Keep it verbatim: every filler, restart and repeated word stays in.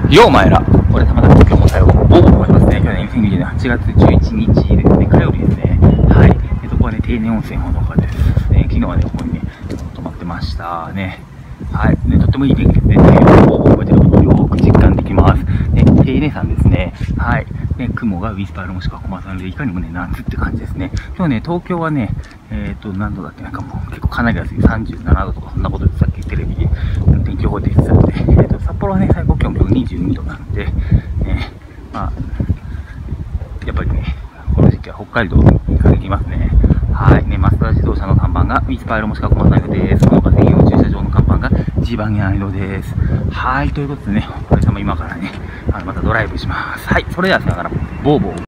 ようお前ら、これたまたま今日もさよう、おお思いますね。去年にせんにじゅうねんはちがつじゅういちにちですね、火曜日ですね。はい。で、そこはね、天然温泉ほのかですね。昨日はね、ここにね、泊まってましたね。はい。ね、とってもいい天気ですね。太陽を覚えてることをよーく実感できます。ね、手稲さんですね。はい。ね、雲がウィスパールもしくはコマさんで、いかにもね、夏って感じですね。今日ね、東京はね、えっと、何度だっけなんかもう結構かなり安いさんじゅうななどとかそんなことでさっきテレビで天気予報で言ってたので、えっと、札幌はね、最高気温今日にじゅうにどなんで、ね、まあ、やっぱりね、この時期は北海道に行かれていますね。はい。ね、マツダ自動車の看板がウィスパールもしくはコマさんです。その他専用駐車場の看板がジバニャン色です。はい。ということでね、お疲れ様今からね、あのまたドライブします。はい。それではさよなら。ボーボー。